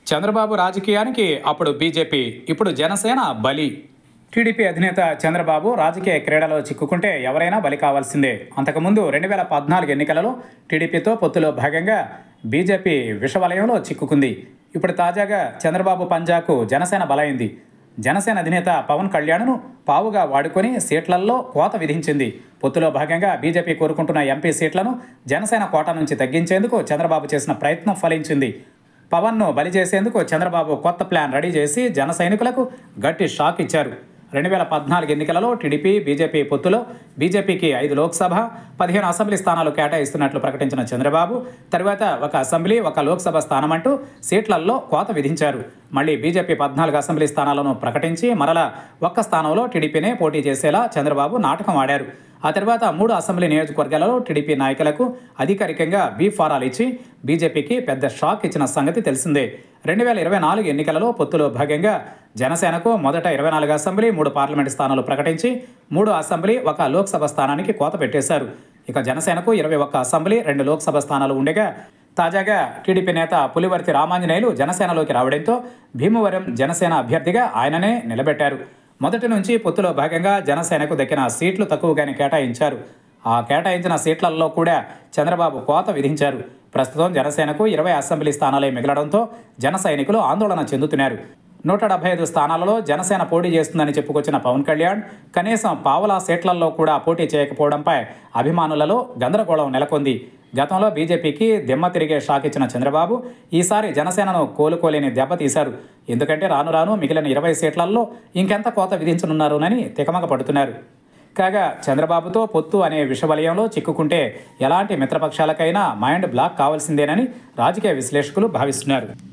చంద్రబాబు రాజకీయానికి అప్పుడు బీజేపీ, ఇప్పుడు జనసేన బలి. టీడీపీ అధినేత చంద్రబాబు రాజకీయ క్రీడలో చిక్కుకుంటే ఎవరైనా బలి కావాల్సిందే. అంతకుముందు 2014 ఎన్నికలలో టీడీపీతో పొత్తులో భాగంగా బీజేపీ విషవలయంలో చిక్కుకుంది. ఇప్పుడు తాజాగా చంద్రబాబు పంజాకు జనసేన బలైంది. జనసేన అధినేత పవన్ కళ్యాణ్ను పావుగా వాడుకొని సీట్లల్లో కోత విధించింది. పొత్తులో భాగంగా బీజేపీ కోరుకుంటున్న ఎంపీ సీట్లను జనసేన కోట నుంచి తగ్గించేందుకు చంద్రబాబు చేసిన ప్రయత్నం ఫలించింది. పవన్ను బలి చేసేందుకు చంద్రబాబు కొత్త ప్లాన్ రెడీ చేసి జన సైనికులకు గట్టి షాక్ ఇచ్చారు. 2014 ఎన్నికలలో టీడీపీ బీజేపీ పొత్తులో బీజేపీకి 5 లోక్సభ, 15 అసెంబ్లీ స్థానాలు కేటాయిస్తున్నట్లు ప్రకటించిన చంద్రబాబు తర్వాత ఒక అసెంబ్లీ, ఒక లోక్సభ స్థానమంటూ సీట్లల్లో కోత విధించారు. మళ్ళీ బీజేపీ 14 అసెంబ్లీ స్థానాలను ప్రకటించి మరలా ఒక్క స్థానంలో టీడీపీనే పోటీ చేసేలా చంద్రబాబు నాటకం ఆడారు. ఆ తర్వాత 3 అసెంబ్లీ నియోజకవర్గాలలో టీడీపీ నాయకులకు అధికారికంగా బీ ఫారాలు ఇచ్చి బీజేపీకి పెద్ద షాక్ ఇచ్చిన సంగతి తెలిసిందే. 2024 ఎన్నికలలో పొత్తులో భాగంగా జనసేనకు మొదట 24 అసెంబ్లీ, 3 పార్లమెంటు స్థానాలు ప్రకటించి 3 అసెంబ్లీ, 1 లోక్సభ స్థానానికి కోత పెట్టేశారు. ఇక జనసేనకు 21 అసెంబ్లీ, 2 లోక్సభ స్థానాలు ఉండగా తాజాగా టీడీపీ నేత పులివర్తి రామాంజనేయులు జనసేనలోకి రావడంతో భీమవరం జనసేన అభ్యర్థిగా ఆయననే నిలబెట్టారు. మొదటి నుంచి పొత్తులో భాగంగా జనసేనకు దక్కిన సీట్లు తక్కువగానే కేటాయించారు. ఆ కేటాయించిన సీట్లలో కూడా చంద్రబాబు కోత విధించారు. ప్రస్తుతం జనసేనకు 20 అసెంబ్లీ స్థానాలే మిగలడంతో జన సైనికులు ఆందోళన చెందుతున్నారు. 175 స్థానాలలో జనసేన పోటీ చేస్తుందని చెప్పుకొచ్చిన పవన్ కళ్యాణ్ కనీసం పావలా సీట్లలో కూడా పోటీ చేయకపోవడంపై అభిమానులలో గందరగోళం నెలకొంది. గతంలో బీజేపీకి దిమ్మ తిరిగే షాక్ ఇచ్చిన చంద్రబాబు ఈసారి జనసేనను కోలుకోలేని దెబ్బతీశారు. ఎందుకంటే రాను రాను మిగిలిన 20 సీట్లలో ఇంకెంత కోత విధించనున్నారోనని తికమక పడుతున్నారు. కాగా చంద్రబాబుతో పొత్తు అనే విషవలయంలో చిక్కుకుంటే ఎలాంటి మిత్రపక్షాలకైనా మైండ్ బ్లాక్ కావాల్సిందేనని రాజకీయ విశ్లేషకులు భావిస్తున్నారు.